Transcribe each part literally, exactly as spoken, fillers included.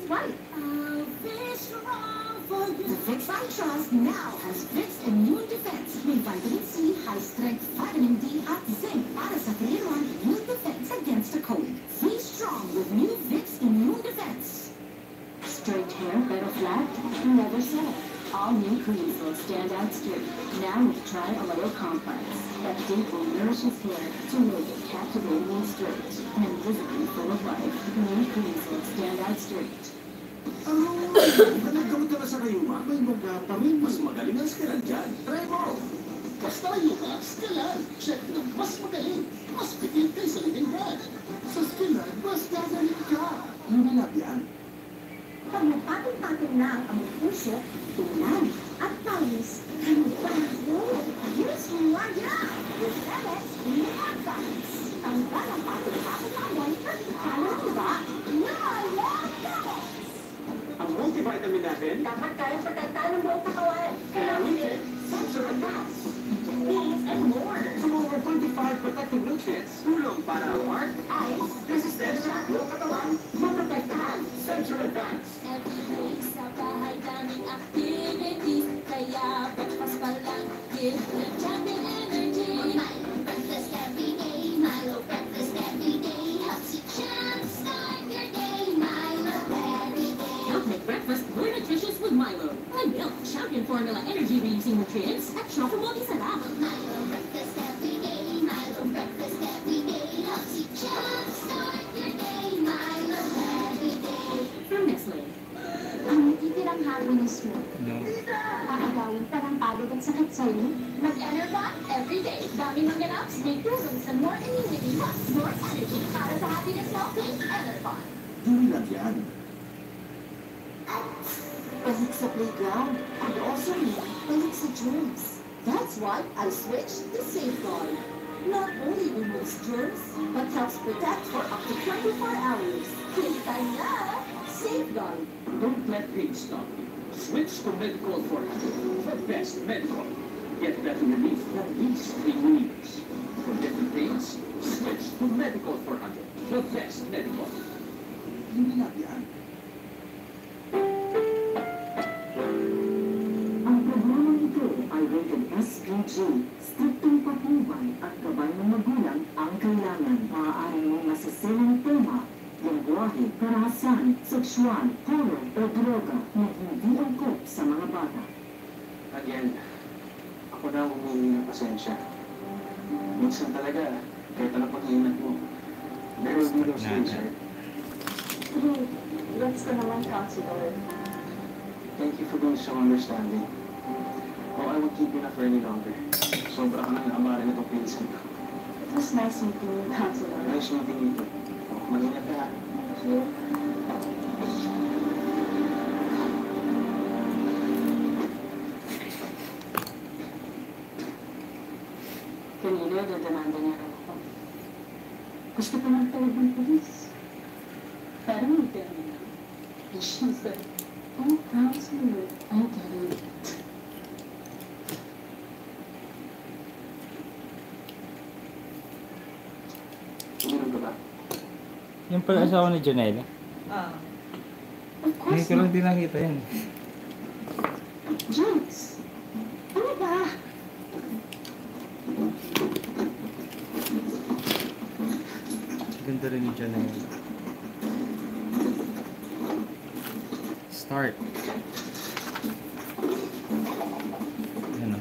is right. I'll be strong for you. The Vicks I Trust now has Vicks Immune Defense. May vitamin C, high-strength vitamin D at zinc para sa three-in-one immune defense against the cold. Be strong with new Vicks Immune Defense. Straight hair, better flat? Never so. All new Creamsil stand out straight. Now with Tri-Oil Complex. That deeply nourishes hair to make it captivatingly straight and visibly full of life. New Creamsil stand out straight. Oh, nagkamot ka na sa kayuma, may magkapamil, mas magaling ang skilan dyan. Try mo! Basta kayuma, skilan. Check na mas magaling. Mas pikil kay sa living brand. Sa skilan, mas gagaling ka. Hindi lang yan. Pag nagpatong-patong na ang among puso, tulan at pawis, ano ba yun? Here's who I am! With M S More Facts. Ang parang patong-patong na amoy, ano ba? Nalala! Ang multivitamin natin, Dapat kaya protektahan ng buong katawan. kaya we get Sensor Advance. These and more. Sa over twenty-five protective nutrients, tulong para ang heart, Eyes, resistensya, buong katawan, maprotektahan. Sensor Advance. Every sa bahay daming activities, kaya breakfast pa lang, give the jumping energy. Milo breakfast every day. Milo breakfast every day. Helps you jumpstart your day. Milo every day. Help make breakfast more nutritious with Milo. My milk, champion formula energy-reducing nutrients at chocolate sarap. Milo breakfast every day. Milo breakfast every day. Helps you jumpstart your day. Milo every day. From Nestle. Ang titirang happiness mo. Kakagawin pa ng pagod at sakit sa'yo. Mag-Enerbot every day. Dami ng ganap, stay proven sa more immunity, plus more energy para sa happiness mo. Think Enerbot. Hindi lang yan. Balik sa playground could also mean balik sa germs. That's why I switched to Safeguard. Not only removes germs, but helps protect for up to twenty-four hours. Kita na! Safeguard. Don't let things stop you. Switch to Medical four hundred for best medical. Get better relief for at least three weeks. For different pains, switch to Medical four hundred for best medical. Hindi lang yan. Ang programang ito ay rated S P G. Striktong patnubay at gabay ng magulang ang kailangan. Maaaring mong masiselang tema, lingwahe, karahasan, sexual, horror o droga na hindi angkop sa mga bata. Again, ako na ang humingi ng pasensya. Minsan talaga, kahit ano pang hinat mo, there will be those things, right? Hey, gets ko naman, Counselor. Thank you for being so understanding. Oh, I won't keep you na for any longer. Sobra ka nang amarin itong pinsan ko. It was nice meeting you, Counselor. Nice meeting you too. Mag-ingat ka ha. Thank you. Kanina, dadamanda niya raw ako. Gusto ko ng tawag ng polis. Pero may pera na. And she said, oh, Counselor, I get it. Uminom ka ba? Yung pala asawa ni Janela. Ah. Of Hindi course ko lang din nakita yan. Jokes! Ano ba? Ganda rin ni Janela. Start. Ano?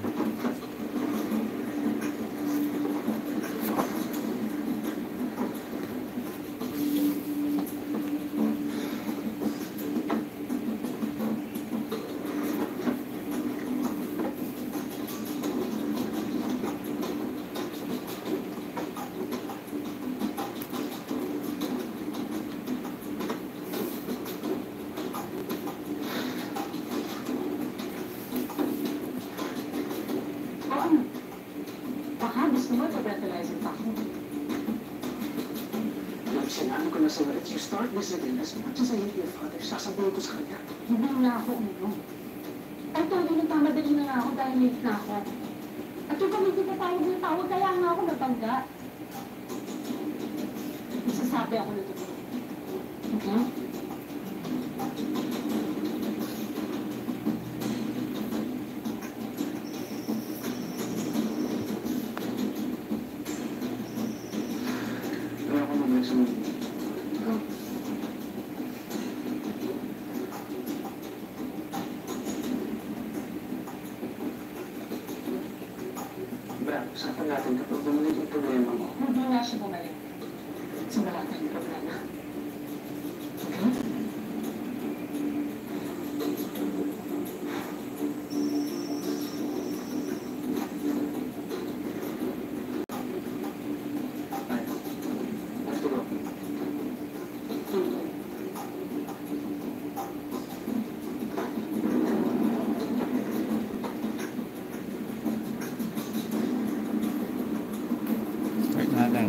O ano? Baka gusto mo i-breathalyzer pa ako. Like, sinabi ko na sa'yo, if you start this again, as much as I hate your father, sasabihin ko sa kanya. Hindi na ako uminom. Ay, todo nang tamadali na nga ako dahil late na ako. At yung kami hindi patawag ng tawag, kaya nga ako nabangga. Masasabi ako na totoo. Okay? natin kapag bumalik yung problema mo. Hindi nga siya bumalik. So, wala tayong problema. Okay? Let's go. Start natin.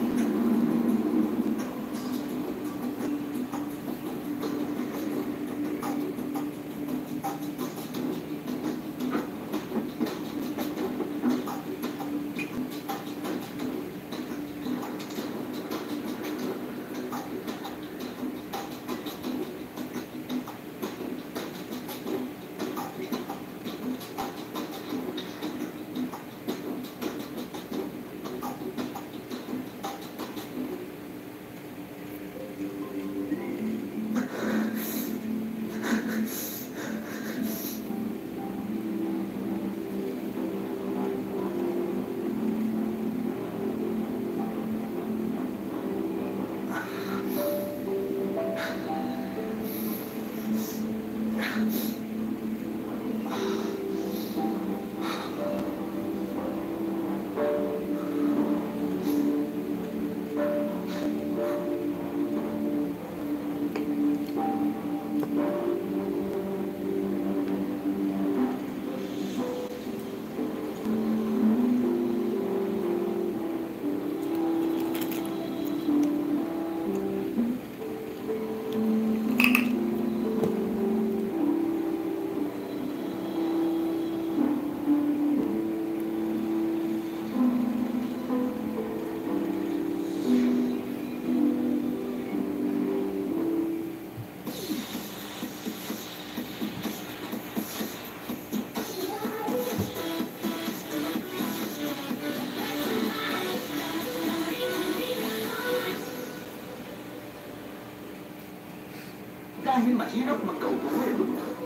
Dahil mahirap magkaupuin.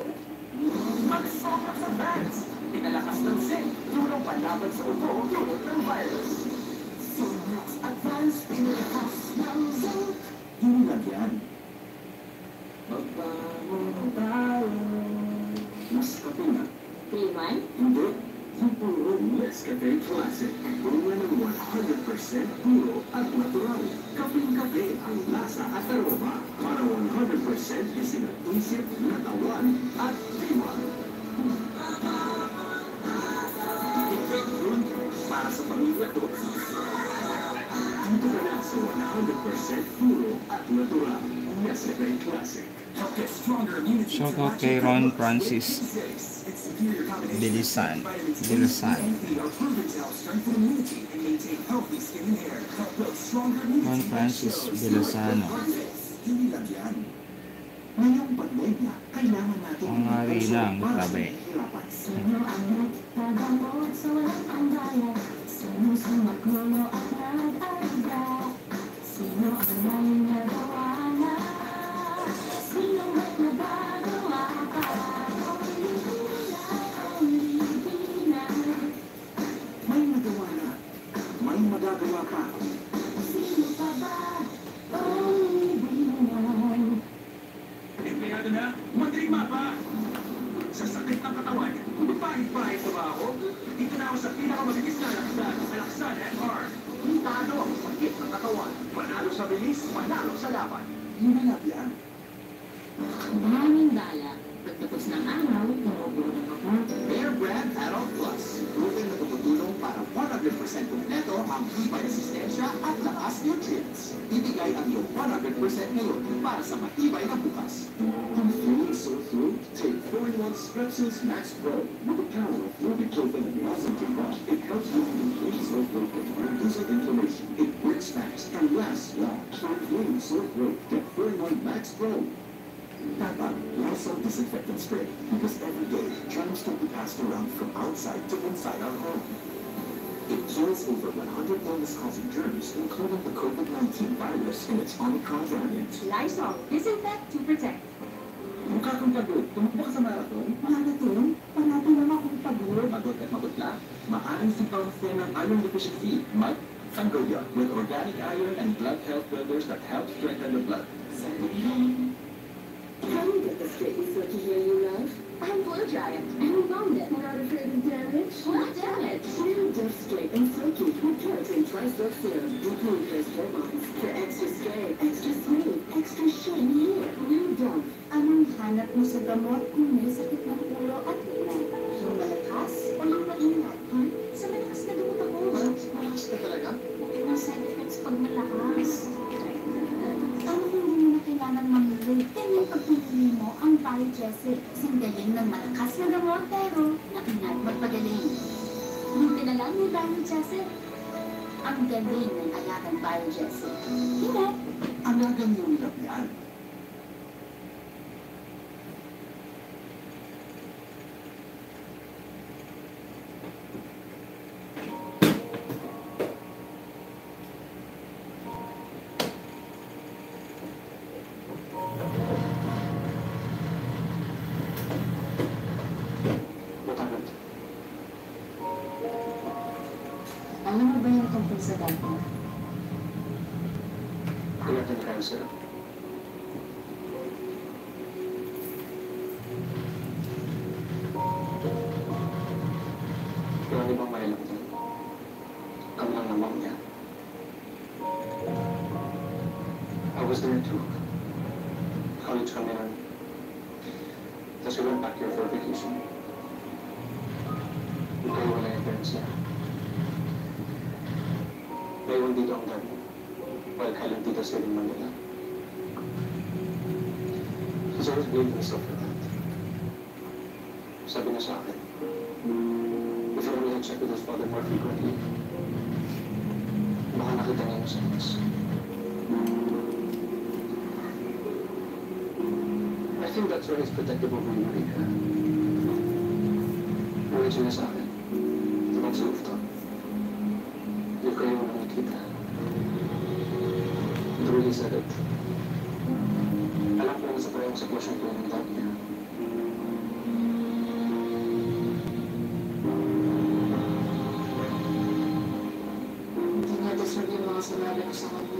Mag-soft sa fans. Pinalakas ng Zen. Tulong panlaban sa upo. Tulong ng virus. So let's advance in the house ng Zen. Hindi lang yan. Magbangon tayo. Mas kape na. three one? Hindi. Yung puro Nescafe Classic. Bunga ng one hundred percent puro at natural. Kaping-kape ang lasa at aroma. Para one hundred percent isinag-isip, natawan at diwa. Yun, para sa pamilya ko. Dito ka na sa one hundred percent puro at natural. Nescafe Classic. Help get stronger immunity. Shout out kay Ron Francis Bilisan. Bilisan. Ron Francis Bilisano. Hindi lang yan. Ngayong pandemya, kailangan natin Ang hari ng tabi. Sino ang nagtagamot sa walang pangbayad? Sino sumagulo at nag-alga? Sino ang may nagawa na? Sino may nagagawa pa? Only Pinay, only Pinay. May nagawa na. May magagawa pa. Sino pa ba? Only Pinay. Empleyado na, matrigma pa! Sa sakit ng katawan, pahit-pahit sa baho. Dito na ako sa pinakamabilis na laksan, Alaksan F R. Limitado ang sakit ng katawan. Panalo sa bilis, panalo sa laban. Yun na lang yan. Maraming dala. Pagtapos ng araw, tumubulong ako. Bear Brand Adult Plus. Proven na tumutulong para one hundred percent kumpleto ang tibay resistensya at lakas nutrients. Ibigay ang iyong one hundred percent ngayon para sa matibay na bukas. Feeling sore throat? Take four in one Strepsils Max Pro. With the power of ibuprofen and Oxygen, it helps you complete sore throat and reduces inflammation. It works fast and lasts long. For feeling sore throat, get four in one Max Pro. Tapa, Lysol disinfectant spray, because every day, germs can be passed around from outside to inside our home. It kills over one hundred illness-causing germs, including the COVID nineteen virus and its Omicron variant. Lysol. Disinfect to protect. Mukha kang pagod. Tumakbo ka sa marathon. Marathon? Parati lang akong pagod. Pagod at pagod lang. Maaring simpawasin ng iron deficiency. Mag Sangoya with organic iron and blood health builders that help strengthen the blood. How do you get the straight and silky hair you love? I'm Blue Giant, and we found it. Not afraid of damage? What damage? New Dove Straight and Silky with keratin tri-silk serum. Improve hair bonds for extra straight, extra smooth, extra shiny hair. New Dove. Anong hanap mo sa gamot kung may sakit ng ulo at ulan? Yung malakas o yung maingat? Hmm? Sa malakas na gamot ako. Malakas ka talaga? Ang side effects pag malakas. Ano kung hindi mo na kailangan mamili? Kaya pagpili mo ang Biogesic. Singgaling ng malakas na gamot pero nakinat magpagaling. Buti na lang yung Biogesic. Ang galing ng alagang Biogesic. Hindi. Alagang yung ilap yan. Butangan. Alam mo ba yung tungkol sa dati? Kailangan cancer. Yung ibang may lang din. Kami lang namang niya. I was there too. College kami nun. Tapos we went back here for vacation. Ikaw wala yung parents niya. Naiwan dito ang dad mo. While kailan dito sa in Manila. He's always blaming himself for that. Sabi niya sa akin, if you only had checked with his father more frequently, baka nakita niya yung signs. I think that's why he's protective over you, Marika. Ulit siya sa akin. Tawag sa rooftop. Hindi ko yung nakikita. He really said it. Alam ko na sa parehong sitwasyon ko yung dad niya. Hindi nga deserve yung mga sinabi ko sa kanya.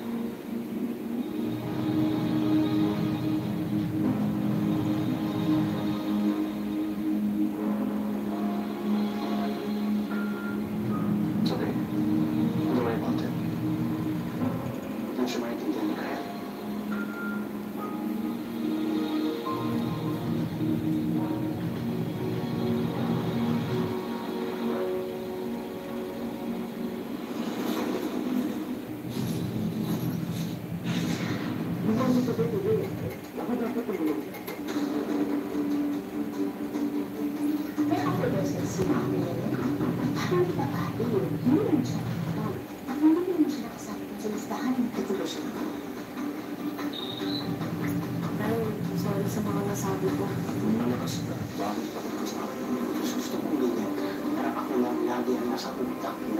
It's okay. Don't worry about it. Hindi siya maintindihan ni Kyle. Hindi ko sabi ko din. Ako dapat tulog. May overdoses si Mami. Parang babae yun. Yun siya. Ang hindi ko naman siya nakasama sa listahan. Ito ba siya? Ay, sorry sa mga nasabi ko. Malakas ka. Bakit pagod ka sa akin? Gusto kong ganyan. Para ako lang lagi ang nasa utak mo.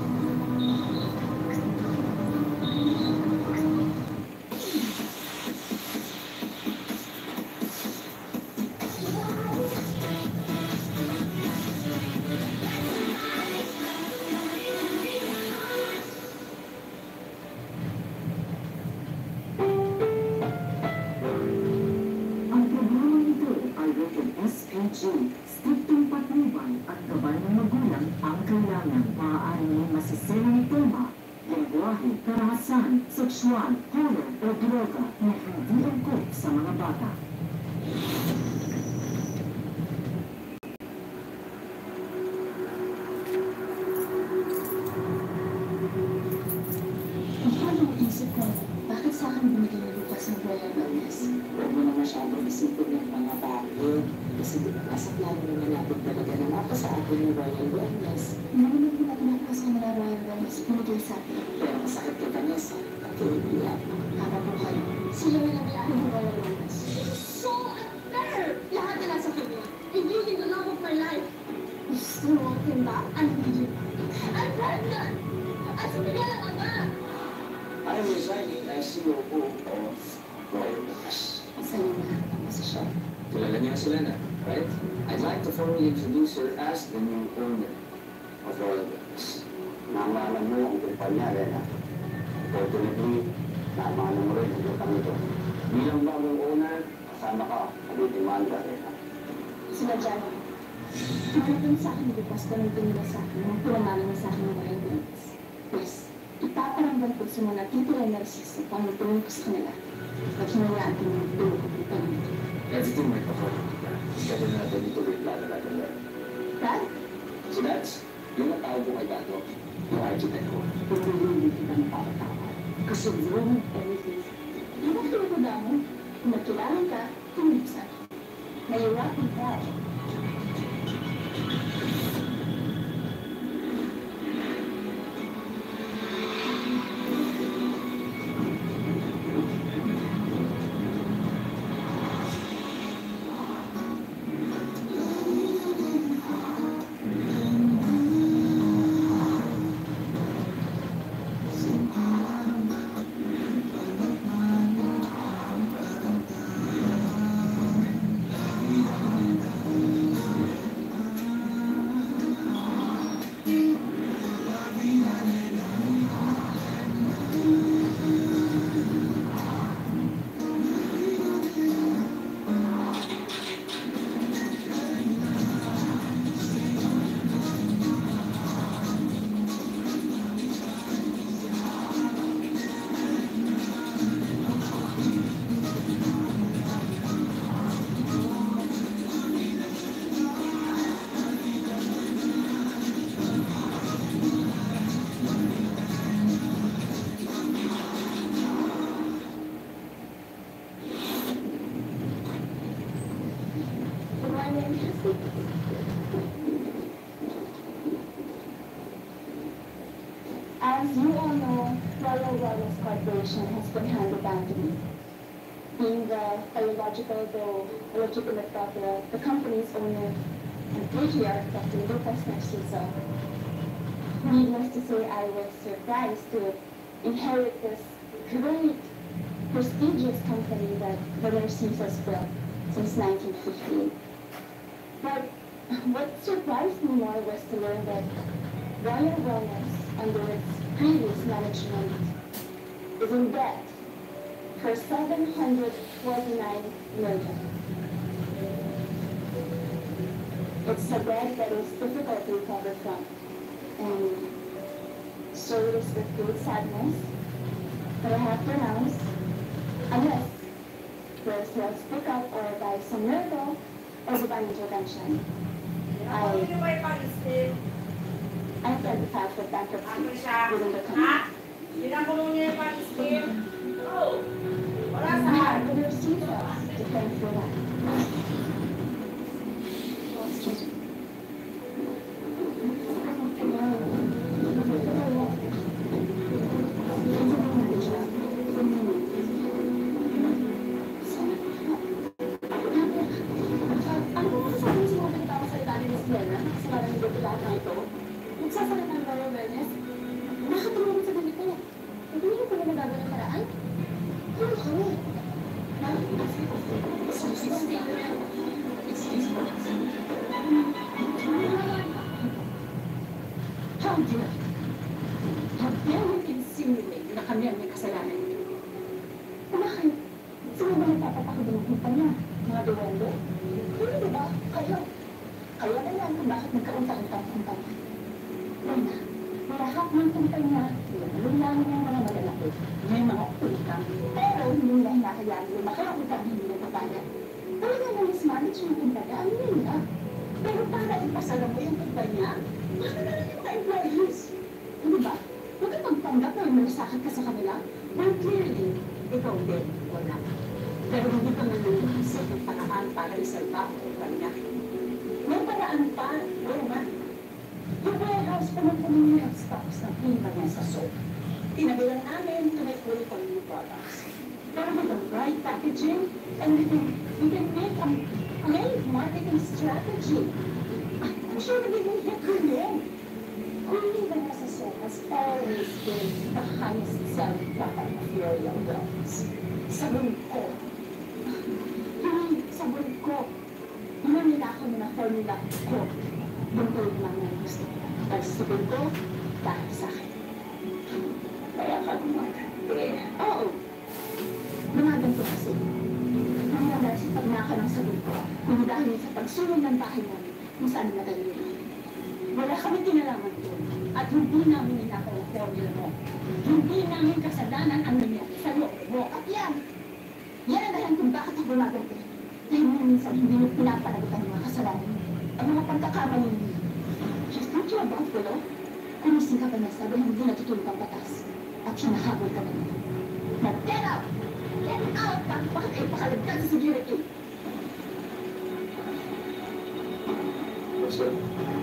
Ang programa nito ay rated S P G, striktong patnubay at gabay ng magulang ang kailangan. Maaaring may masiselang tema, lengguwahe, karahasan, sexual, horror o droga na hindi angkop sa mga bata. Paano isip ko, bakit sa akin binigay ng lupas ng Royal Wellness? Huwag mo na masyadong isipin ng mga bagay. Kasi di ba nasa plano naman natin talaga na mapa sa atin yung Royal Wellness. Narinig mo natin ako sa kanila Royal Wellness, binigay sa atin. Pero masakit kay Vanessa, at kay Ilia, habang buhay. Sila na lang lahat ng Royal Wellness. So unfair! Lahat na nasa kanya. Including the love of my life. You still want him back? I need you. I'm pregnant! At sa bigyan ang ama! I am resigning as C O O of Royal Wellness. Sa lima ng posisyon. nga sila na, right? I'd like to formally introduce her as the new owner of Royal Banks. Namahalan mo ang kumpanya, Rena. Fortunately, namahalan mo rin ang utang ito. Bilang bagong owner, kasama ka, nagdidemanda, Rena. Sila dyan. Manatang sa akin bukas ka nang tumila sa akin nang pinamalan mo sa akin ng walang banks. Yes, ipaparamdam ko sa mga titular na resist na pangutulong ko sa kanila. At hinayaan ko ng tulong ko ng tanong. Everything might perform. Kaya na natin ituloy yung plano natin na. Dad, So that's, yung natawag ko kay Dato, yung architect ko. pinulungan kita ng pagkatawa. Kasi wrong everything. Di ba pinagkuda mo? Kung nagkilala ka, tumulong sa akin. Nahirapan ka. As you all know, Royal Wellness Corporation has been handed down to me. Being the biological, though illegitimate daughter of the company's owner and patriarch, Doctor Lucas Narciso. Needless to say, I was surprised to inherit this great, prestigious company that the Narcisos built since nineteen fifty. But what surprised me more was to learn that Royal Wellness, under its previous management, is in debt for seven hundred forty-nine million. It's a debt that is difficult to recover from. And so it is with great sadness that I have to announce, unless the sales pick up or by some miracle or divine intervention, I I plan to file for bankruptcy within the company. I have the receipt to thank for that. Excuse me. Nagsasalit ng Royal Wellness. Nakatulong sa ganito. Hindi niyo pala nagagawa ng paraan? Ano kami? Ha? How dare you? How dare you insinuate na kami ang may kasalanan nito? Bakit? Sino ba nagpapapakod ng kumpanya? Mga duwendo? Hindi ba? Kayo. Kayo na lang kung bakit nagkaunta-untang kumpanya. Una, lahat ng kumpanya, yung lang ng mga malalaki, may mga utang. Pero hindi na hinahayaan yung makautang hindi na papaya. Talaga na mismanage yung kumpanya, ano yun na? Pero para ipasara mo yung kumpanya, baka na lang yung mga employees. Ano ba? Huwag kang magpanggap na yung malasakit ka sa kanila. Well, clearly, ikaw din, wala. Pero hindi ka man nang-isip ng paraan para isalba ang kumpanya. May paraan pa, oo nga. Yung warehouse pa ng community of stocks ng kumpanya sa soap. Tinabilan namin to make way for new products. Pero with the right packaging, and we can, we can make a great marketing strategy. I'm sure nagiging hit rin yun. Kumpanya sa soap has always been the highest selling product of Royal Wellness. Sabon ko. Yung sabon ko. formula ko. Yung kayo lang na gusto. Dahil sa sabihin ko, dahil sa akin. Kaya ka gumagante. Oo. Lumagan ko kasi. Nang dahil sa pagnaka ng sabihin ko, kung dahil sa pagsulong ng bahay namin, kung saan madali yun. Wala kami kinalaman doon. At hindi namin ninakaw ang formula mo. Hindi namin kasalanan ang nangyari sa loob mo. At yan, yan ang dahilan kung bakit ako gumagante. Dahil minsan hindi mo pinapanagot ang mga kasalanan mo. Ang mga pagkakamali mo. Just don't you about ko, no? Kumising ka pa na sabi na hindi natutulog ang batas. At sinahabol ka na nito. Now get out! Get out! Bakit kayo pakalagdag sa security? What's that?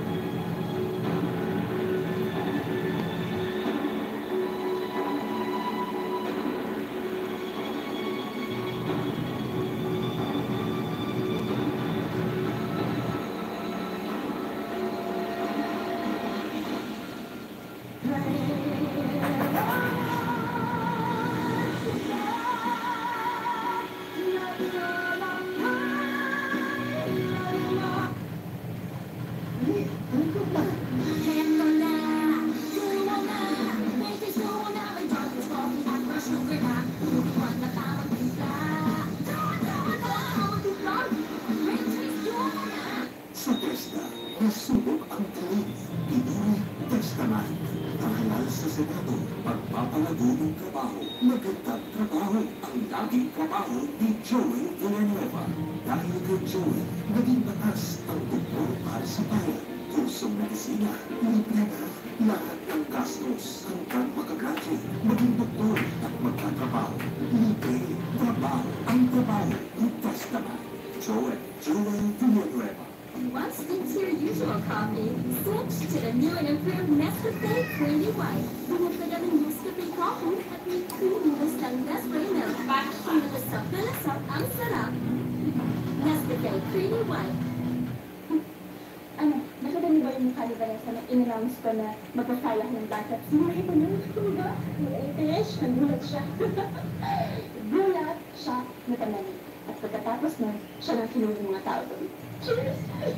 Sa Tesla, nasubok ang galing. Pinili Testament. Dahil sa Senado, pagpapalago ng trabaho. Magandang trabaho ang laging trabaho ni Joey Villanueva. Dahil kay Joey, naging batas ang doktor para sa bayan. Kursong medisina, libre na. Lahat ng gastos hanggang makagraduate, maging doktor at magkatrabaho. Libre, trabaho, ang trabaho ni Testament. Joey, Joey Villanueva. Once into your usual coffee, switch to the new and improved Nescafe Creamy White. Binagdagan ng Nescafe coffee at may creaminess ng Nescafe milk. Nilasap na lasap ang sarap. Nescafe Creamy White. Ano, nakita niyo ba yung mukha ni Vanessa na in-announce ko na magpapala ng bankruptcy? Nakita niyo? Diba? Itish, nagulat siya. Gulat siya na tanani. At pagkatapos nun, siya nang kinuha ng mga tao doon. Cheers!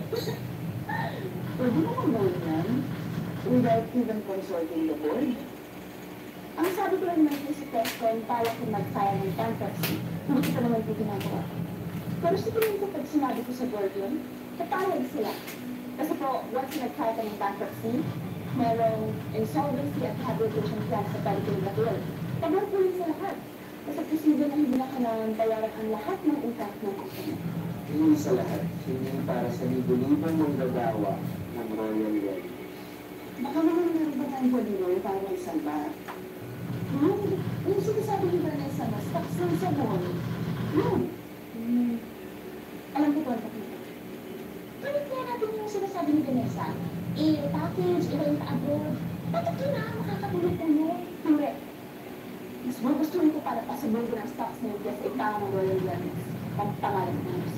Pwede mo naman gawin yan without even consulting the board. Ang sabi ko lang natin sa Tescon, para kung mag-file ng bankruptcy, hindi ko naman ito ginagawa. Pero sa tingin ko pag sinabi ko sa board yun, kapayag sila. Kasi po, once nag-file ka ng bankruptcy, merong insolvency at rehabilitation plan sa pwede na bill. Pag-work sa lahat. Kasi posible na hindi na kailangan bayaran ang lahat ng utang ng company. Hindi sa lahat, hindi para sa libo-libong manggagawa ng Royal Wedding. Baka naman meron ba tayong body roll para may salba? Yung, yung sinasabi ni Vanessa na stocks ng sabon, yun. Hmm. Alam ko po ang pakita. Tulit kaya natin yung sinasabi ni Vanessa, i-package, i-rent abroad. Bakit yun na makakatulog po yun? Correct. Mas gugustuhin ko para pasabuhin ko ng stocks na yung sa ikaw ng Royal Wellness. Ang pangalan ng nurses.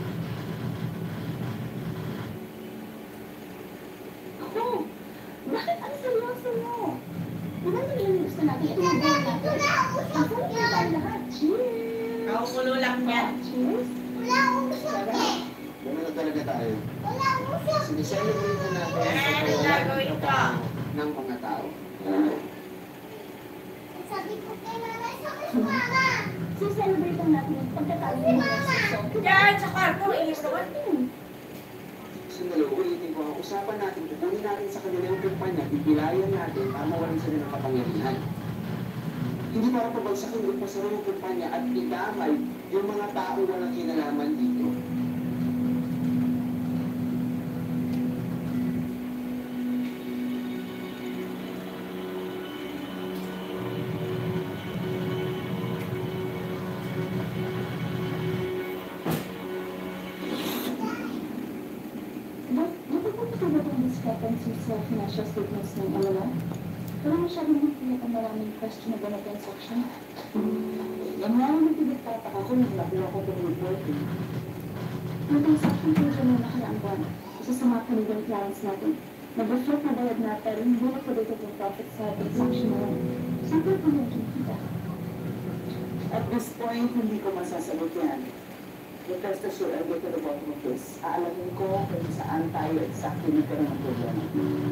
Ako, bakit ang seryoso mo? Diba ito yung gusto natin? Ito yung goal natin. Ako, ito tayo lahat. Cheers! Kaukulo lang yan. Cheers! Wala akong suki. Ganun na talaga tayo. Wala akong suki. Siniselebrate na natin Eh, sa ano kawalan gagawin ng ko? trabaho ng mga tao. Sabi ko kay mama, sabi ko mama. Si-celebrate lang natin yung pagkatalo ng mga seso. Yan, sa kwarto, ilis naman. Sandali, ulitin ko, ang usapan natin, kukunin natin sa kanila yung kumpanya, bibilayan natin para mawalan sila ng kapangyarihan. Hindi para pabagsakin yung pasara yung kumpanya at idamay yung mga tao walang kinalaman dito. Discrepancy sa financial statements ng M L A. Wala masyadong nagpilit ang maraming questionable na transaction. Yan nga ang nagpipagtataka ko nung nakuha ko ng report. Yung transaction ko siya nung nakaraang buwan, isa sa mga Canadian clients natin. Nag-reflect na bayad na pero hindi na credited yung profit sa transaction na yun. Saan ko yung kita? At this point, hindi ko masasagot yan. But rest assured, I'll get to the bottom of this. Aalamin ko kung saan tayo exactly nagkaroon ng problema.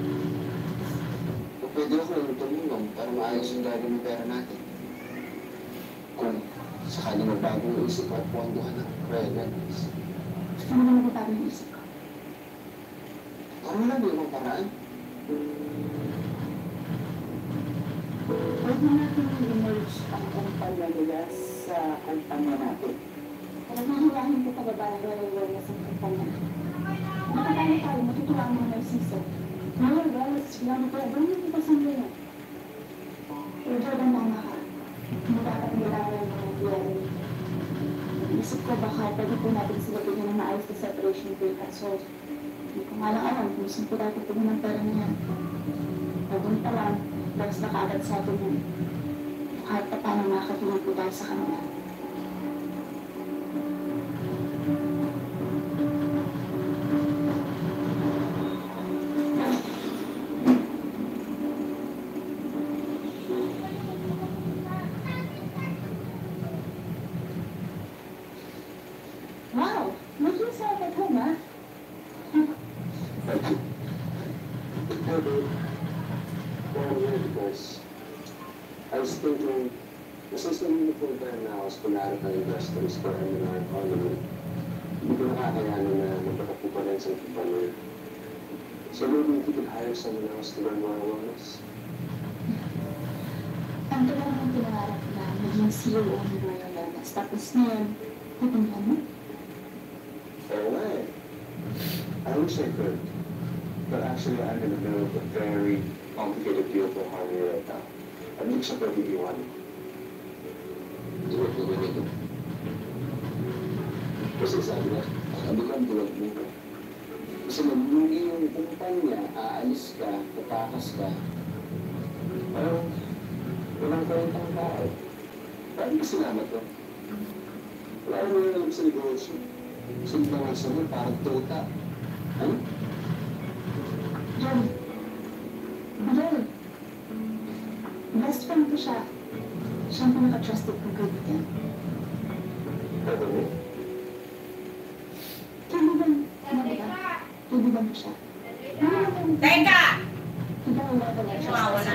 Kung pwede ako lang tumulong para maayos yung gagawin ng pera natin. Kung sakaling magbago yung isip ko at pondohan ng credit. Ano ba nagbabago yung isip ko? Ano lang yung ibang paraan? Huwag na natin i-merge ang kumpanya nila sa kumpanya natin. Nagmahiwahin ko pababa ng awareness ng kumpanya. Nakakaya tayo, matutuwa ang mga narsisa. Ngayon, guys, sinabi ko, ba yung kita sa mga yan? Pero Jordan, tama ka. Hindi dapat nilawan ng mga nangyari. Isip ko baka pwede po natin sila bigyan ng maayos na separation break at so, hindi ko nga lang alam kung saan po dati po ng pera niya. Pagod pa lang, dahil na kaagad sa atin yun. Kahit pa paano makakatulog po tayo sa kanila. Wow! Mag-iisa at home, ha? Thank you. Pero, well, yeah, because I was thinking, mas hindi po ba na ako sa pangarap ng investors for M and R economy, hindi ko nakakayanan na magpatapo pa rin sa kumpanya. So maybe if you could hire someone else to run more wellness. Ang tagal ng pinangarap na maging C E O ng Royal Wellness. Tapos ngayon, pupuntahan mo? Oh, way. I wish I could. But actually, I'm in the middle of a very complicated deal for Harvey right now. At hindi siya pwede iwan. Iwan ko rin ito. Kasi sabi na, sabi ko ang tulad mo ka. Kasi magbuli yung kumpanya, aalis ka, tatakas ka. Parang, walang kwentang tao. Parang kasalamat ko. Wala naman yung alam sa negosyo. Sunod lang ang sunod, parang tuta. Ano? John. John. Best friend ko siya. Siya ang pinaka-trusted kong kaibigan. Ano mo? Kaibigan. Ano ba? Kaibigan ko siya. Teka! Ibang wala pala siya. Mawawala.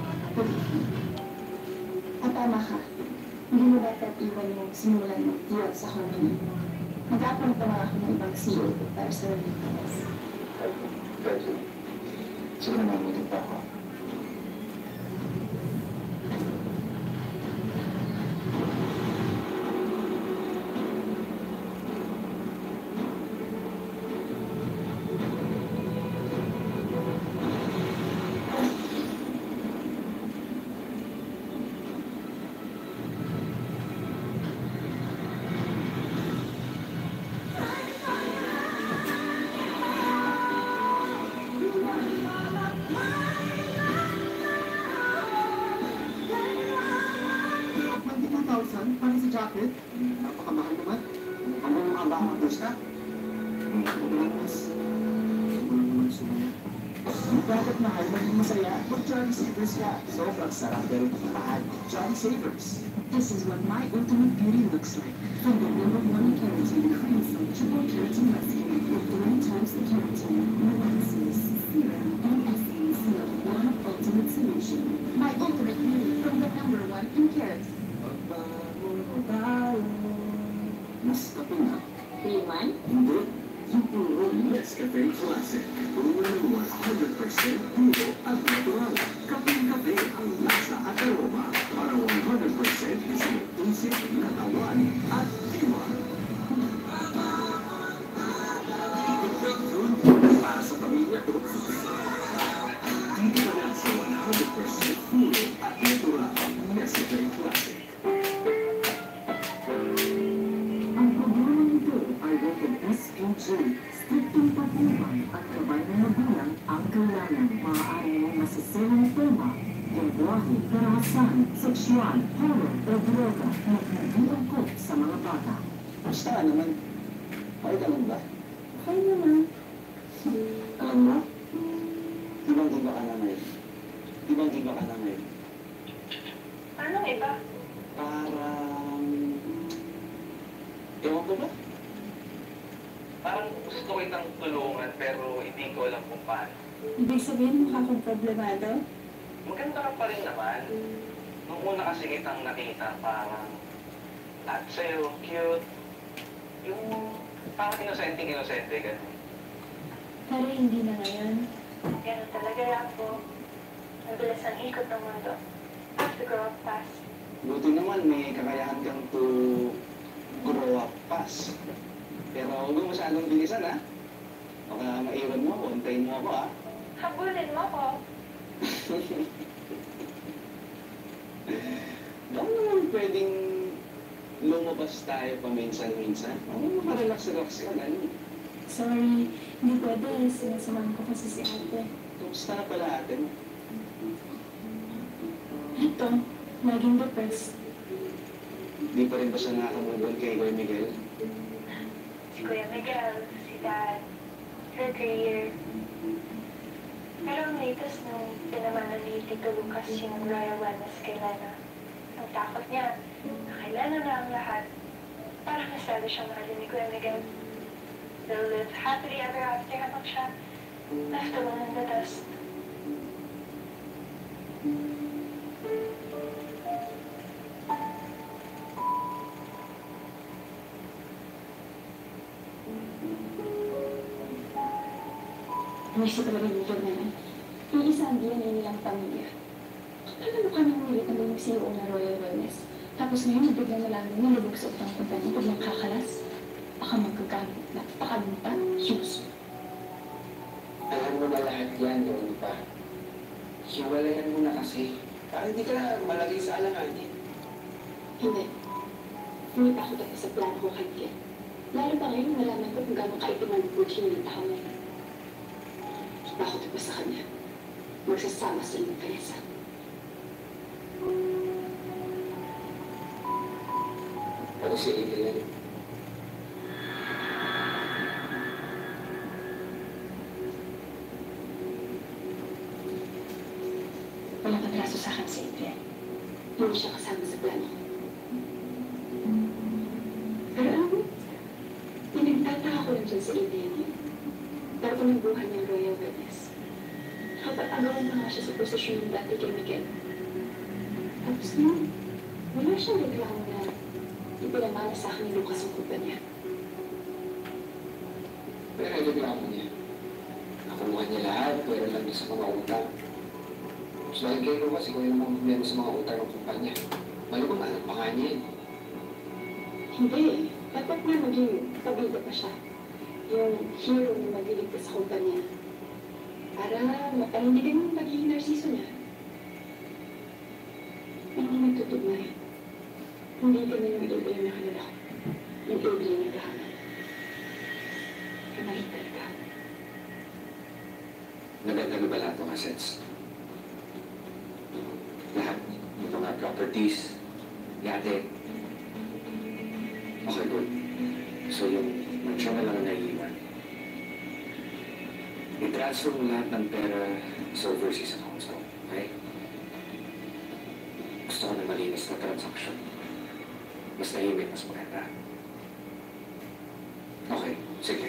At tama ka. Hindi mo dapat iwan yung simulan mo deal sa company. Mag-apply pa nga ako ng ibang C E O para sa Rolex. Thank you. Sige na, meeting pa ako. twenty-two thousand para sa jacket. Napakamahal naman. Ano yung mga bamakos ka? Mas. Siguro naman sumaya. Bakit mahal maging masaya? Mag-Johnny Savers ka. Sobrang sarap pero mahal. Johnny Savers. This is what my ultimate beauty looks like. From the number one keratin cream from Triple Keratin Rescue with three times the keratin, nuances, serum, and essence of one ultimate solution. My ultimate beauty from the number one in carrots. Pagbago tayo. Mas kapina. Liman? Hindi. Yung puro Nescafe Classic. Puro ng one hundred percent puro at natural. Kaping-kape ang lasa at aroma para one hundred percent isang isip na tawan at iwan. Breakthrough para sa pamilya ko. Dito na lang sa one hundred percent puro at natural Nescafe Classic. Ang programa nito ay rated S P G. Striktong pagbuman at gabay ng magulang ang kailangan. Maaari mong masasayang tema, lingwahe, karahasan, sexual, horror o droga na hindi angkop sa mga bata. Basta naman. Okay ka lang ba? Okay naman. Alam mo? Ibang-iba ka na ngayon. Ibang-iba ka na ngayon. Ano iba? Parang... Ewan ko ba? Parang gusto ko itang tulungan pero hindi ko alam kung paano. Ibig sabihin mukha kong problemado? Maganda ka pa rin naman. Nung una kasi kitang nakita, parang lahat sa'yo, cute. Yung parang inosente-inosente gano'n. Pero hindi na ngayon. Ganun talaga ako. Ang bilis ang ikot ng mundo. I have to grow up fast. Buti naman may kakayahan kang to grow up fast. Pero huwag mo masyadong bilisan, ha? Baka maiwan mo ako, antayin mo ako, ha? Habulin mo ko. Baka naman pwedeng lumabas tayo paminsan-minsan. Ano, makarelax-relax ka lang. Sorry, hindi pwede. Sinasamahan ko kasi si ate. Kumusta na pala ate mo? Ito, laging depressed. Di pa rin ba siya nakakamubon kay Kuya Miguel? Si Kuya Miguel, si Dad, her career. Pero ang latest nung pinamana ni Tito Lucas yung Royal Wellness kay Lana. Ang takot niya, na kay Lana na ang lahat. Parang nasado siyang mahalin ni Kuya Miguel. They'll live happily ever after habang siya left alone in the dust. Miss ko talaga yung job namin. Yung isa ang D N A nilang pamilya. Paano kami umilit na yung C E O na Royal Wellness? Tapos ngayon, biglang nalaman mo nalubog sa utang kumpanya pag magkakalas. Baka magkagamit na pakalunta, sus. Alam mo na lahat yan, di ba? Hiwalayan mo na kasi. Para hindi ka na malagay sa alanganin. Hindi. Hindi pa ako tapos sa plano ko kay Ken. Lalo pa ngayon, nalaman ko kung gano'ng kaitiman ng buti ng tao na yun. Ako tapos sa kanya. Magsasama sa inyong Vanessa. Ano si Adrian? Walang atraso sa akin si Adrian. Hindi siya kasama sa plano ko. Pero alam mo, pinagtataka ko lang dyan sa Adrian yun. Bago ng buhay ng Royal Wellness. Kapag-agawan pa nga siya sa posisyon ng dati kay Miguel. Tapos naman, wala siyang reklamo na ipinamana sa akin ni Lucas ang kumpanya. Pero ang reklamo niya. Nakuha niya lahat, pwede lang niya sa mga utang. So dahil kay Lucas, ikaw yung namang problema sa mga utang ng kumpanya. Malamang alam pa nga niya yun. Hindi. Dapat nga maging pabida pa siya. Yung hero na magliligtas sa kumpanya. Para mapanindigan yung pagiging narsiso niya. Hindi nagtutugma yun. Hindi ka na yung Adrian na kilala ko. Yung Adrian na kahanan. Kamahit talaga. Naganda na ba lahat ng assets? Lahat. Yung mga properties, yate. Okay, good. So yung mansyon na lang ang naiiwan. I-transfer mo lahat ng pera sa overseas accounts ko, okay? Gusto ko na malinis na transaction. Mas nahimik, mas maganda. Okay, sige.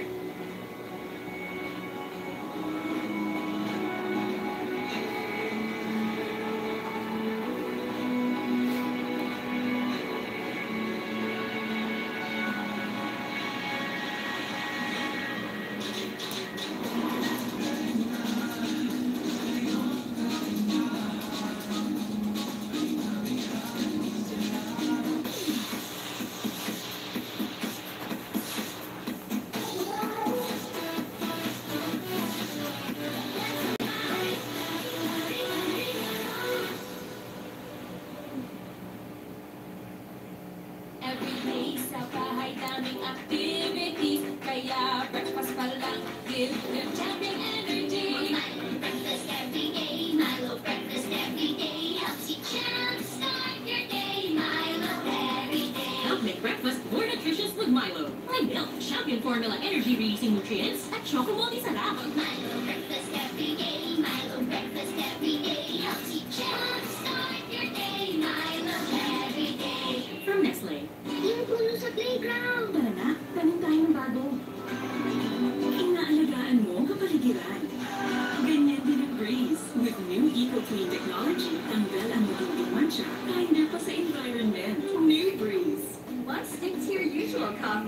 Everyday sa bahay daming activities. Kaya breakfast pa lang, give them champion energy. Milo breakfast every day. Milo breakfast every day. Helps you jumpstart your day. Milo every day. Help make breakfast more nutritious with Milo. My milk, champion formula, energy-releasing nutrients, at chocolate sarap. Milo breakfast every day. Milo breakfast every day. Helps you jumpstart your day. Milo every day. From Nestle. Yung puno sa playground. Tara na, tanim tayo ng bago.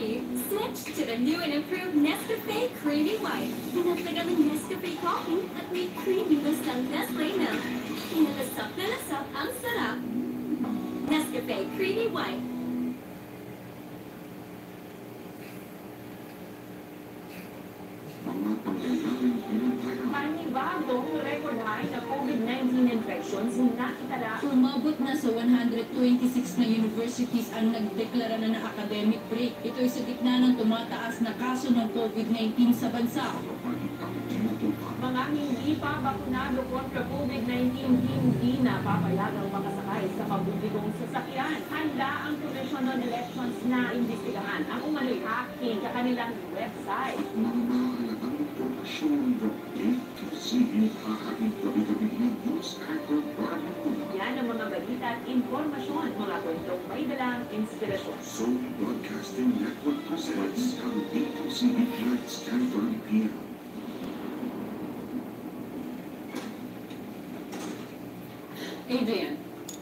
coffee, switch to the new and improved Nescafe Creamy White. Pinagdagan ng Nescafe coffee at may creaminess ng Nestle milk. Inalasap na lasap ang sarap. Nescafe Creamy White. Panibagong record high na COVID nineteen infections na itala. Umabot na sa one hundred twenty-six na universities ang nagdeklara na ng academic break. Ito ay sa gitna ng tumataas na kaso ng COVID nineteen sa bansa. Mga hindi pa bakunado kontra COVID nineteen hindi na papayagang makasakay sa pampublikong sasakyan. Handa ang Commission on Elections na imbestigahan ang umano'y hacking sa kanilang website. Yan ang mga balita at informasyon mula kwentong may dalang inspirasyon. Soul Broadcasting Network presents ang A two C B Flights ten thirty p m Adrian.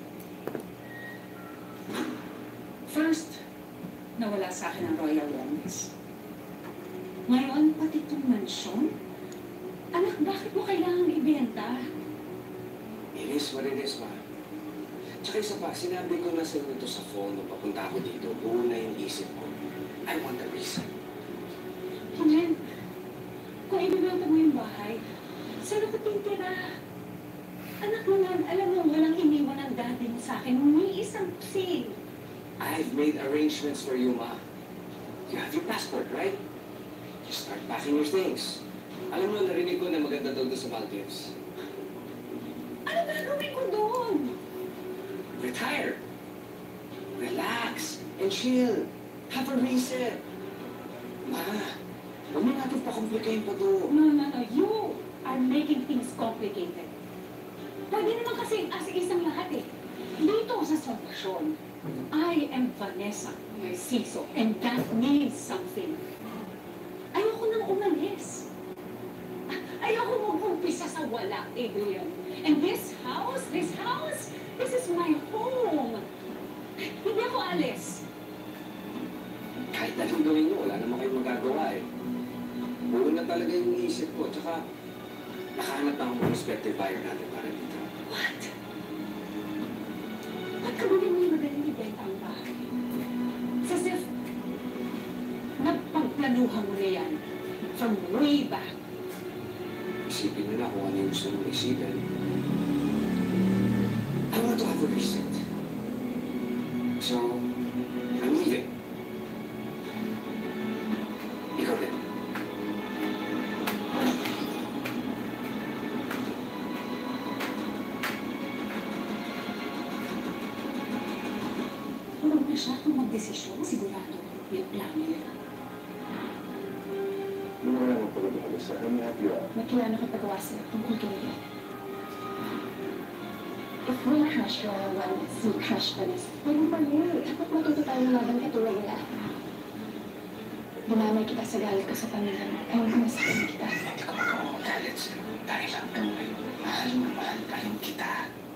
First, nawala sa akin ang Royal Wellness. Ngayon, pati itong mansyon? Anak, bakit mo kailangan ibenta? It is what it is, ma. Tsaka isa pa, sinabi ko na sa inyo to sa phone nung papunta ako dito. Una yung isip ko. I want a reason. Jen, kung ibibenta mo yung bahay, saan ako titira? Anak mo lang, alam mo, walang iniwan ang dati mo sa akin. May isang sale. I've made arrangements for you, ma. You have your passport, right? Just start packing your things. Alam mo, narinig ko na maganda daw doon sa Maldives. Ano gagawin ko doon? Retire. Relax and chill. Have a reset. Ma, huwag mo natin pa-complicated pa to. No, no, no. You are making things complicated. Pwede naman kasi as-isang lahat eh. Dito sa solusyon, I am Vanessa Narciso, and that means something. Ayoko nang umalis. Ayoko mag-umpisa sa wala, Adrian. And this house, this house, this is my home. Hindi ako alis. Kahit anong gawin nyo, wala naman kayong magagawa eh. Buo na talaga yung isip ko, tsaka nakahanap na ako ng prospective buyer natin para dito. What? Ba't ka muli mo yung magaling ibenta ang bahay? Sa if, napagplanuhan mo na yan from way back. Isipin nyo na kung ano yung gusto mong isipin. I want to have a reset. So, I'm leaving. Ikaw din. Huwag na siya kung magdesisyon, sigurado yung plano niya. Hindi mo lang magpagawa sa kanya at yun. May kilala ka pagawa sila tungkol kay If we crush Royal Wellness, we crush Vanessa. Pero mali. Dapat matuto tayo ng laban katulad nila. Dinamay kita sa galit ko sa pamilya mo. Ayaw ko masakit kita. Hindi ko magawang magalit sa'yo dahil hanggang ngayon, mahal na mahal tayong kita.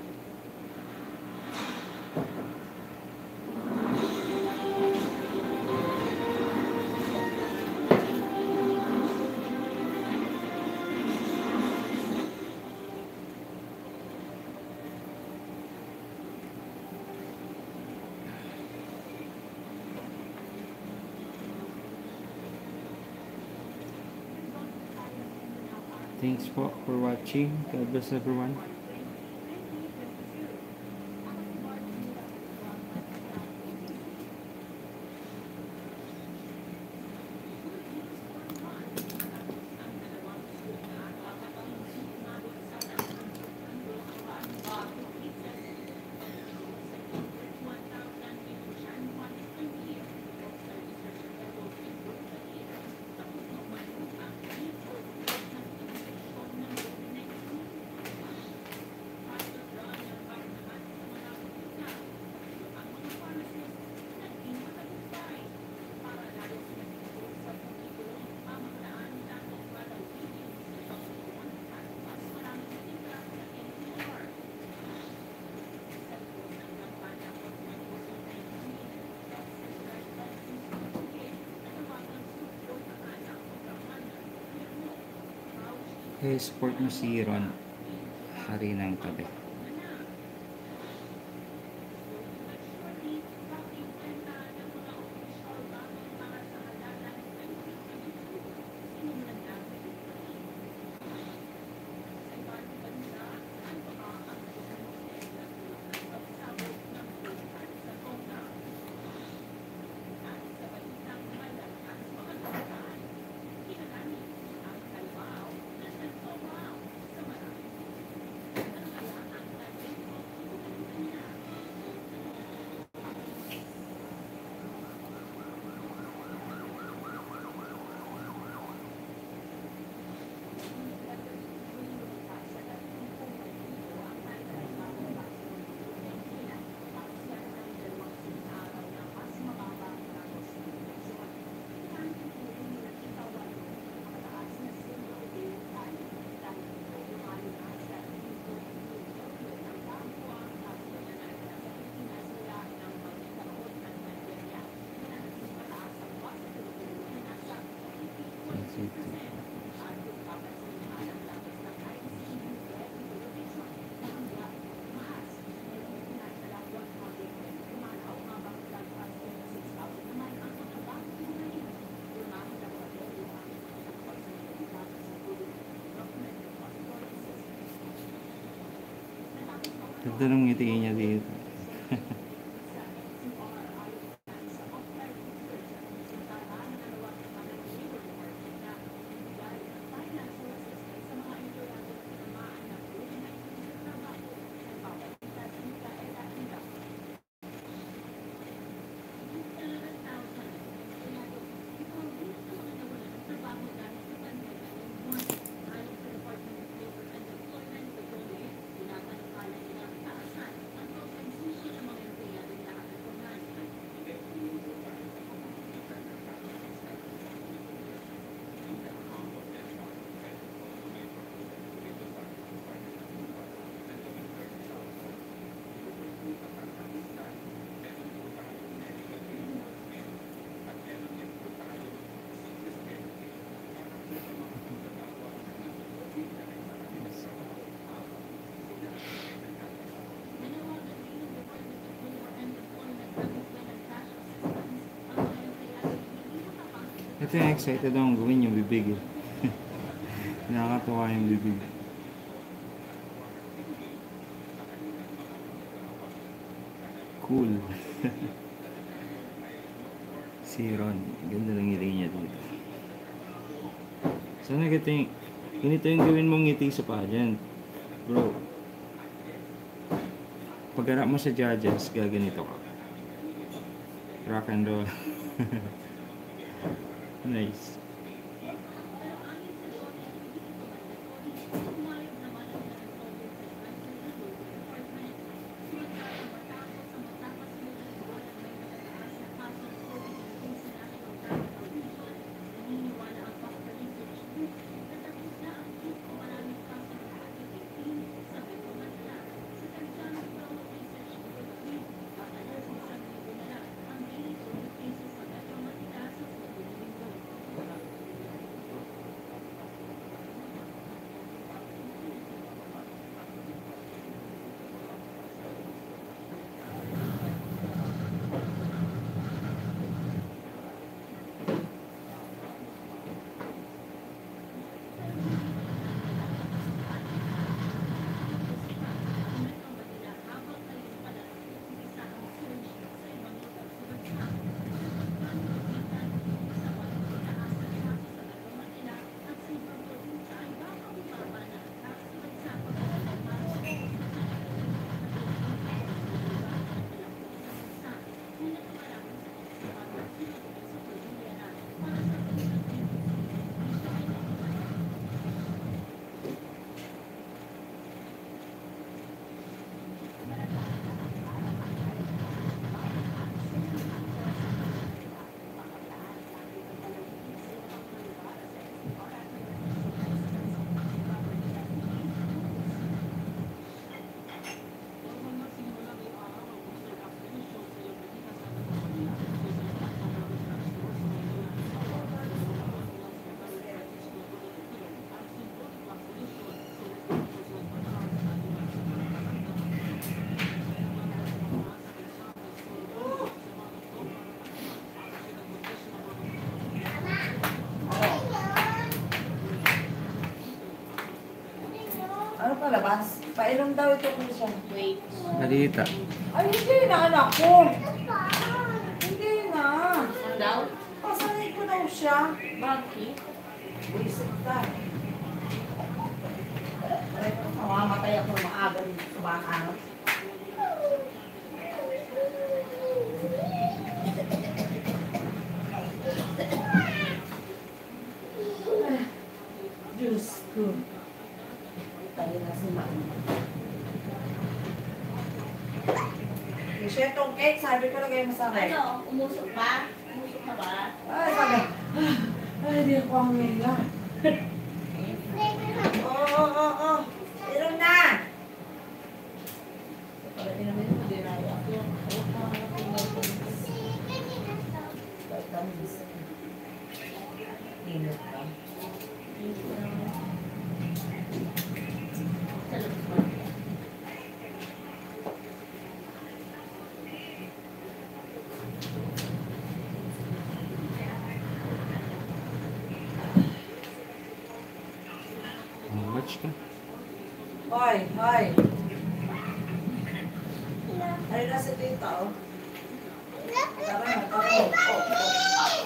Thanks for, for watching. God bless everyone. I-sport mo si Ron, hari ng tabi. Ganda ng ngiti niya dito. Ito yung excited akong gawin yung bibig eh. Nakakatawa yung bibig. Cool. Si Ron, ganda ng ngiti niya dito. Sana ganito yung, ganito yung gawin mong ngiti sa pageant. Bro, pag-harap mo sa judges, gaganito ka. Rock and roll. Nice. Malabas. Painom daw ito ko siya. Wait. Malita. Ay, hindi na anak ko. Hindi na. Daw? Pasanay ko daw siya. Bakit? Buisit ka. Ay, mamamatay ako ng maaga sa baka. Diyos ko. Tayo na si Mama. Michelle, tong cake, sabi ko lagay mo sa akin. Ano? Umusok ba? Umusok na ba? Ay, sabi. Ay, hindi ako ang nila. Oo, oo, oo, oo. Inom na! Pala inumin mo, di na ako. Vitamins. Inot ka. Watch ka. Hoy, hoy. Ay, nasa dito, oh. Tara na, tara na. Oh, oh.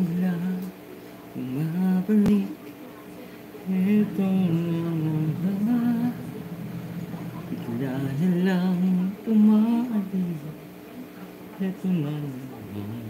pala bumabalik. Ito na naman, bigla na lang umaalis. Ito na naman.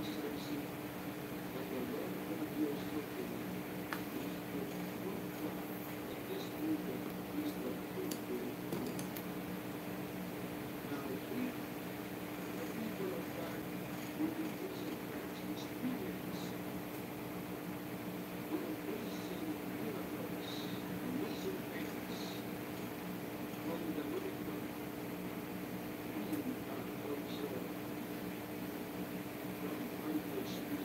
Thank you.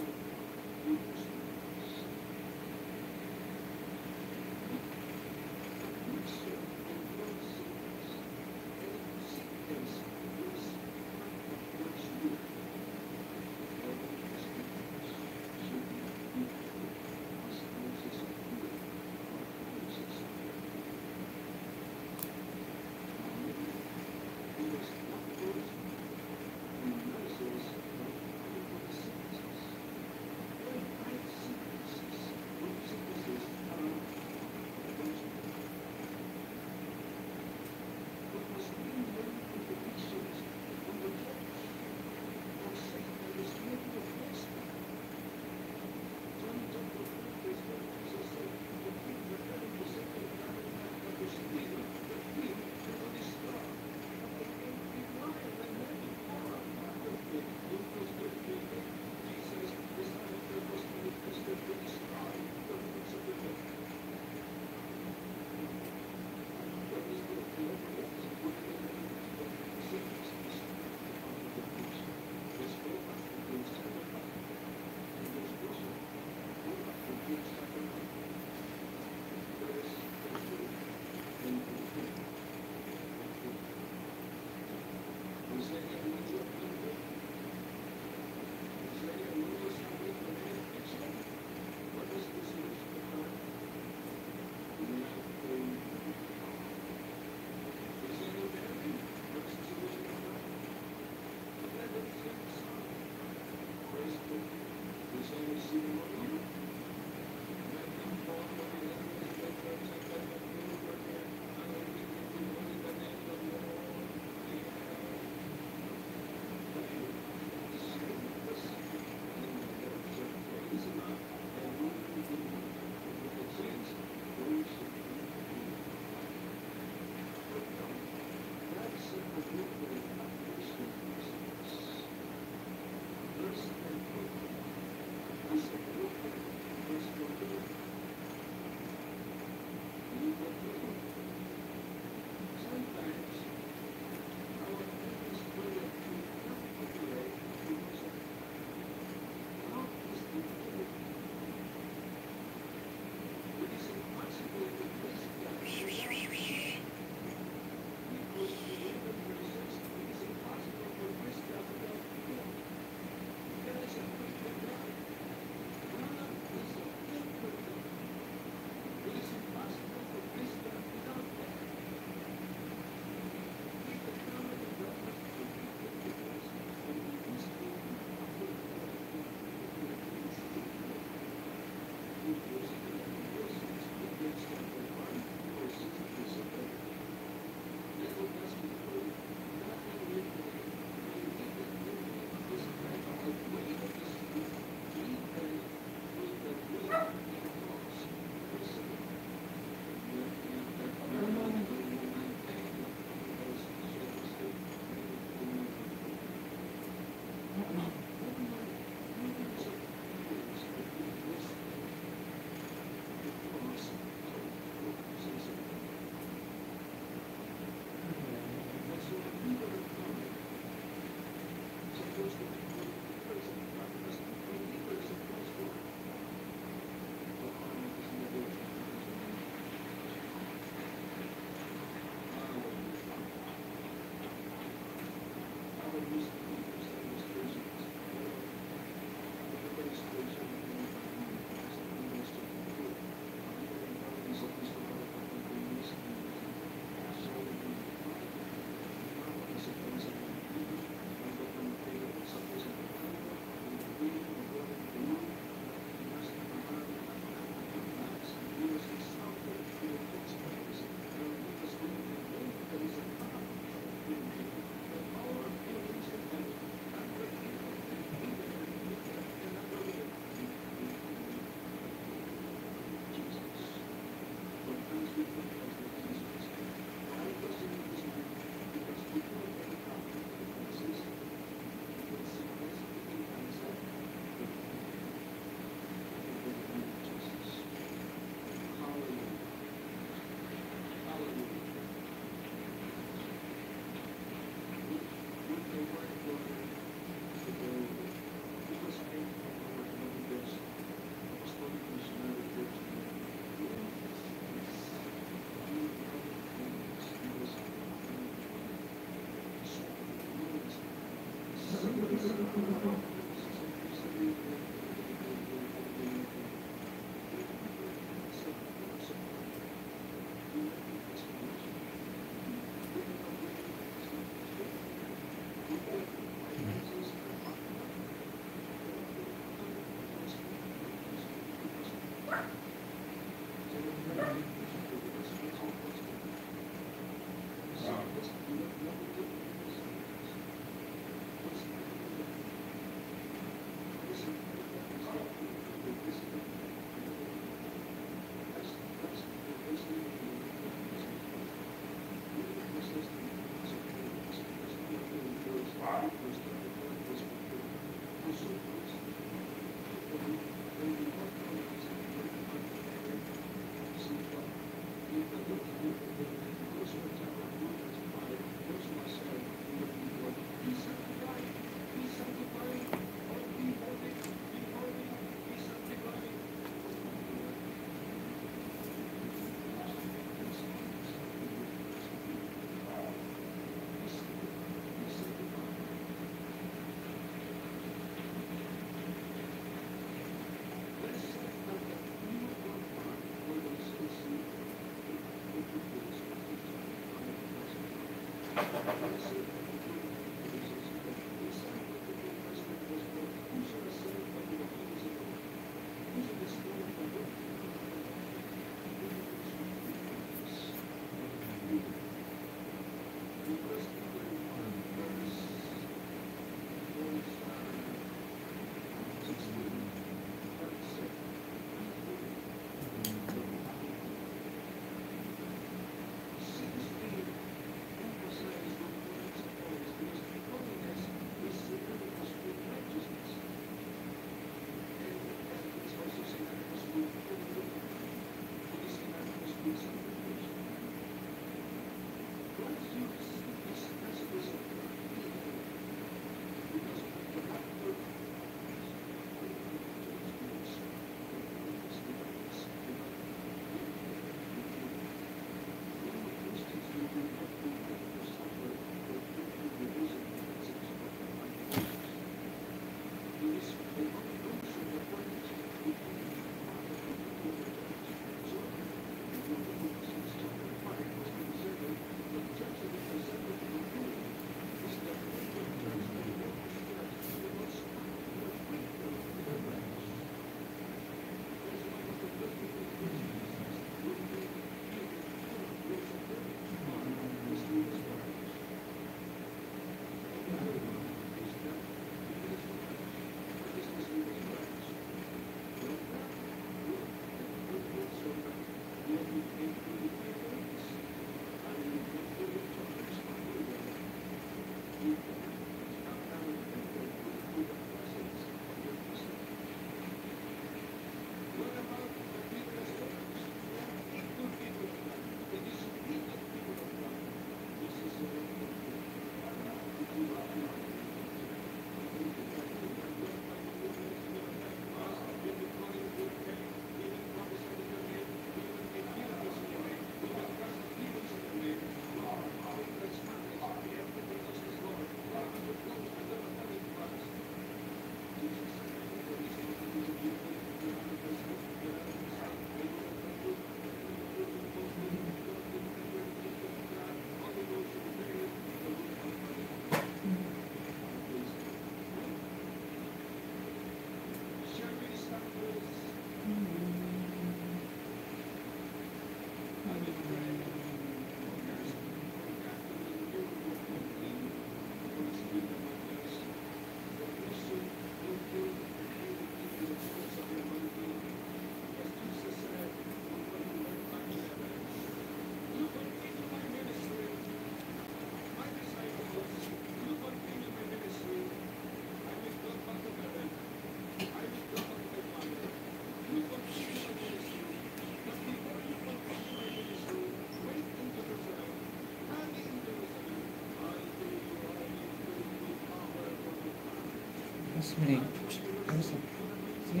Mas malig. Kamusta? Sige.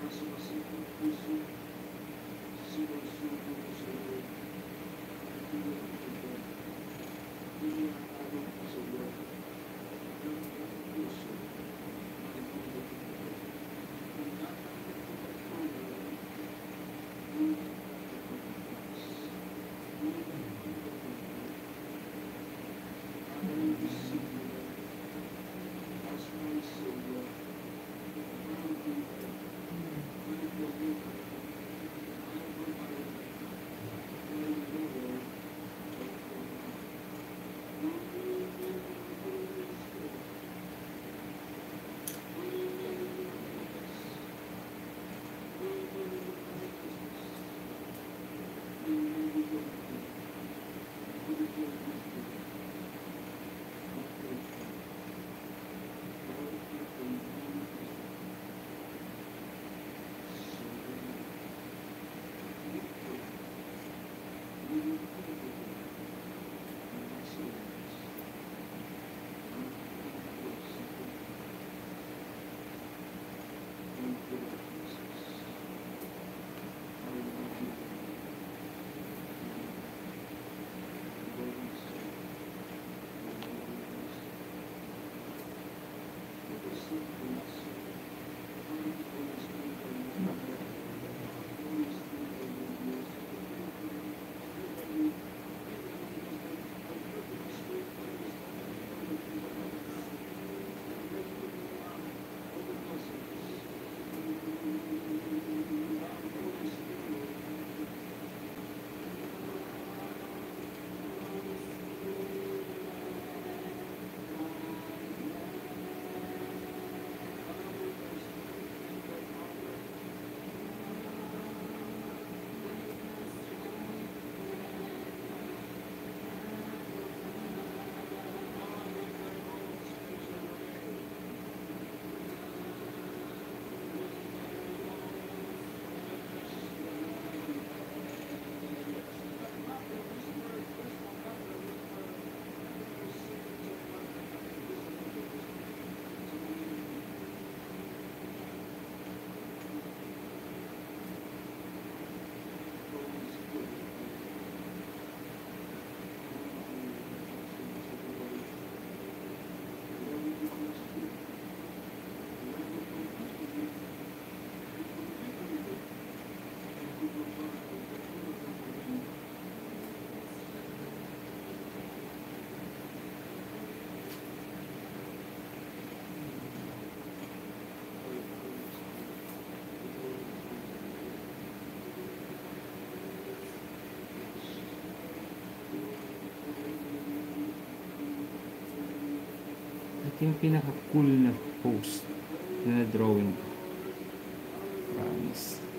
Ito yung pinaka-cool na post na drawing ko. Promise.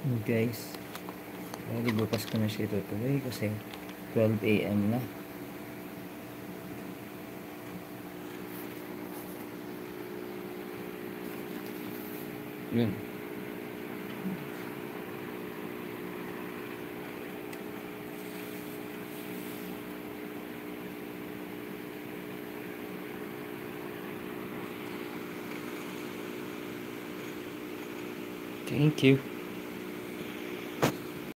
Guys, bali bukas ko na siya itutuloy kasi twelve A M na. Yun. Thank you.